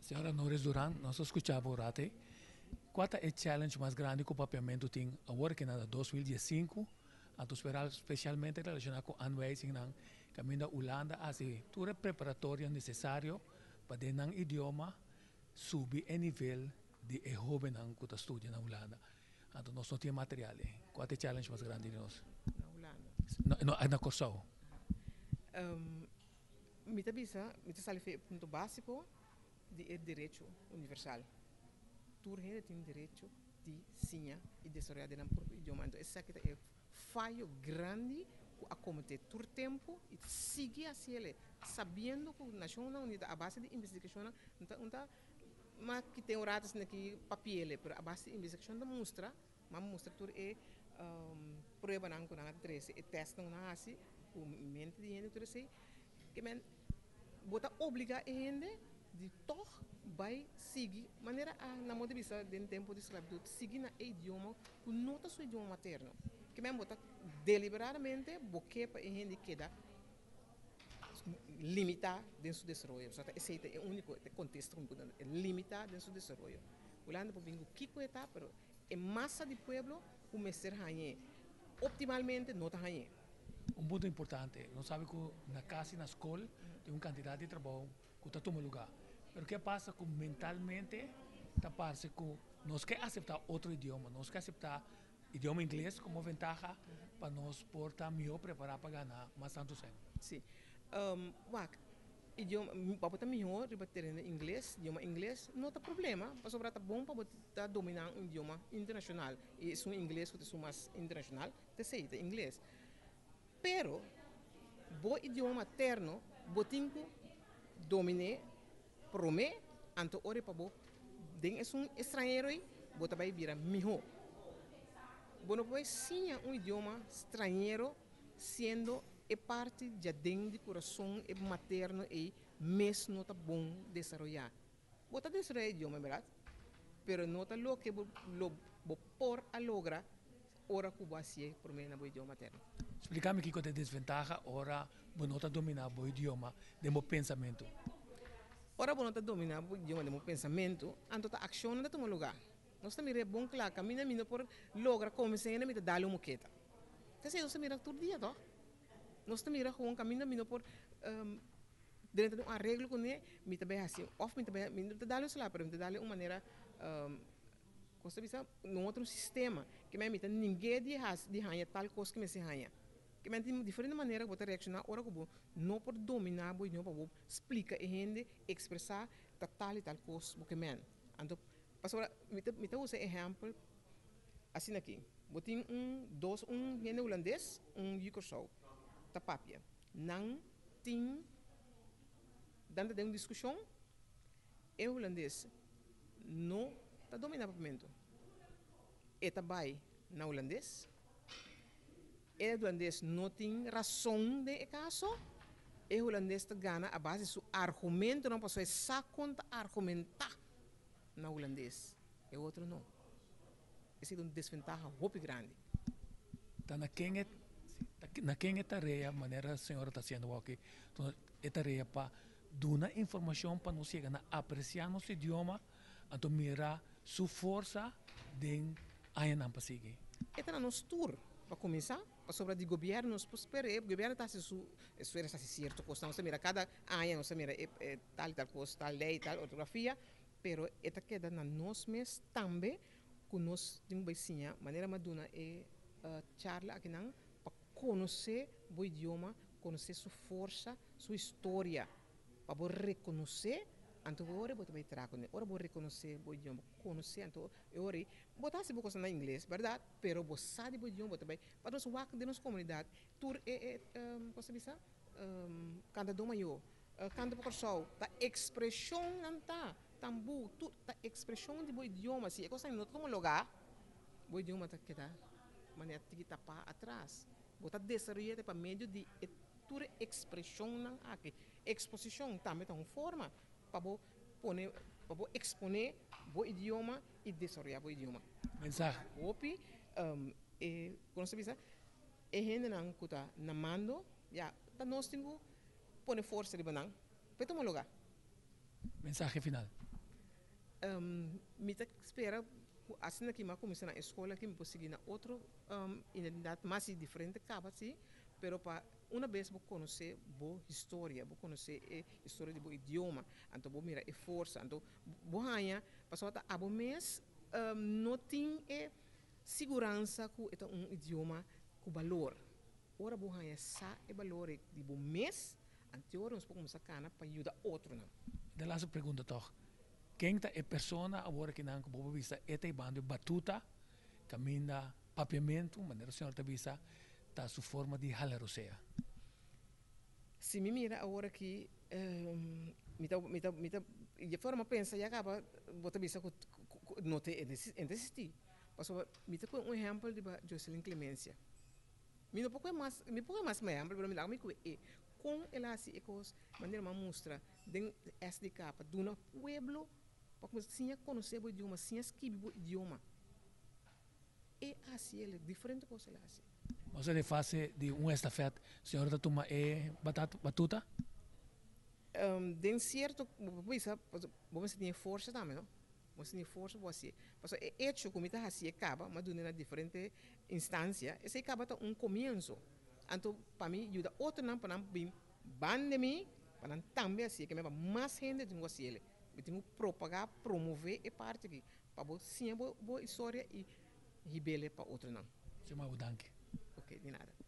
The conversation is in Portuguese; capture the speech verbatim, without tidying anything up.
Senhora Nores Duran, nós escutamos o rate. Qual é o challenge mais grande que o papiamento tem agora que na dois mil e cinco, a esperar especialmente relacionado com anwijzing ng caminho da Holanda, assim, tudo preparatório necessário para ter um idioma subir o nível de jovem que está estudando na Holanda. Então, nós não temos material. Qual é o challenge mais grande de nós? Na Holanda. No, no, na Corsão. Um, Mita bisa, mita sali fe ponto básico de é direito universal. Tur hele tem direito de sinha e desarrollar de próprio idioma. Então, essa aqui é falho grande a cometer tur tempo e seguir assim ele, sabendo que a Nação Unida a base de investigação então então mas que tem oradas aqui papel, pero a base de investigação da mostra, mas mostra tur é um, prova não com nada treze, é teste não assim, o mente de gente tur sei que men bota obrigar a gente de toch vai seguir maneira a na moda bisa de tempo de escravidão seguir na idioma que nota seu idioma materno que men bota deliberadamente porque para a gente queda limitar dentro do desenvolvimento. Só que esse é o único contexto que é limitar dentro do desenvolvimento. Holanda por bingo kiko eta, pero é massa de pueblo o mestre hanhe optimalmente nota hanhe. Um ponto importante, nós sabemos que na casa e na escola tem um candidato de trabalho que está tomando lugar. Mas o que passa com mentalmente, está parece que nós quer aceitar outro idioma, nós quer aceitar idioma inglês como ventaja para nós portar melhor preparar para ganhar mais tanto sempre. Sim. Um, wak, idioma, para botar melhor, rebater em inglês, idioma inglês, não tem problema, para sobrar tá bom para botar dominar um idioma internacional. E isso é inglês que é mais internacional, te sei, é inglês. Pero, bo idioma materno, botinho domine, prome, anto ore para bo, den é um estrangeiro aí, bota vai virar melhor. Bueno, pues sim, um idioma estrangeiro, sendo é parte de dentro do coração é materno e mesmo não está bom desenvolver. Bota desenvolver idioma, verdade? Pero não está lo que lo por a logra ora que vai por mim na idioma materno. Explica-me que é a desvantagem ora você não está dominar o idioma de meu pensamento. Ora você não está dominar o idioma de meu pensamento, então a ação não está no lugar. Nós estamos é bom claro, caminha mina por logra começar a me dar uma moqueta. Que se você mira todo dia, tá? Nós estamos mira com caminho mina por um, dentro de um arreglo com ele, me também assim, of me também me dá lhe lá, para me dar lhe uma maneira um, costa bisa num outro sistema que me mita ninguém de has de hanha tal coisa que me se hanha. Que me tem diferente maneira que botar reaccionar ora que bo não por dominar bo não para explica e gente expressar tal e tal coisa que men. Então pastora, me me usa exemplo assim aqui. Botin um dois um gente holandês, um Yugoslavo. Ta papia. Não tem dentro de uma discussão é holandês não está dominando o momento. É também na holandês. É holandês não tem razão de caso. É holandês que ganha a base do seu argumento, não posso só conta argumentar na holandês. É outro não. Essa é uma desvantagem muito grande. Tá na quem é na quem é tarefa, maneira a senhora está sendo aqui, é tarefa para dar informação para nós chegar a apreciar nosso idioma, então mirar sua força de aí não para seguir. Esta é nosso tour para começar, para sobre o governo nos prospera, o governo está se su, isso era certo, costa, nós mira cada ano, nós mira é, é, tal tal coisa, tal lei, tal ortografia, pero esta queda na nós mesmos também, que nós temos que maneira maduna é uh, charla aqui não para conhecer o idioma, conhecer sua força, sua história, para reconhecer, então agora você vai trazer, agora você reconhecer o idioma, conhecer, então agora botar se você na inglês, verdade? Pero você sabe o idioma, você vai para nós o de nossa comunidade, tur é um, você bisa, um, cada doma eu, cada por sol, a expressão não tá, tambu, tu, a expressão de o idioma, se é coisa não todo lugar, o idioma tá que tá, maneira de tapar atrás. Botar desenvolver para meio de toda expressão não aqui exposição também tem uma forma para poner para exponer o idioma e desenvolver o idioma Mensagem opi um, e quando se visa e gente não cuta na mando já tá nós temos poner força de banang para tomar lugar mensagem final. um, me tá espera assim que eu comecei na escola que me posso seguir na outro um, identidade mais diferente acaba assim, pero para uma vez vou conhecer boa história, vou conhecer a história de bo idioma, então vou mirar a força, então vou ganhar, passou a abo mês um, não tem é segurança que é um idioma com valor. Ora vou ganhar sa e valor de bo mês, então ora nós podemos sacar para ajudar outro não. De laatste pergunta toch. Quem é a pessoa agora que não pode vista ete bando batuta, caminha papiamento, maneira senhor te vista tá sua forma de halerosea. Se me mira agora que um, me tá me tá me tá de forma pensa já acaba bota vista que não te existir. Passou me tá com um exemplo de Jocelyn Clemência. Me não pouco mais me pouco mais me exemplo, pero me dá me que com ela assim é coisa maneira uma mostra de S D K para do no pueblo para começar a conhecer o idioma, sim escrever o idioma. É assim ele diferente coisa lá assim. Você de fase de um estafeta, senhor tá toma é batata batuta? Um, de certo, você você tem força também, não? Você tem força você. Porque é hecho como está assim acaba, mas durante diferente instância, esse acaba tá um começo. Então, para mim, ajuda outro não para não ban de mim, para não também assim que me mais gente do que ele. Eu tenho que propagar, promover e parte aqui, para você sim boa história e rebelde para outro não. Chama o danke. Ok, de nada.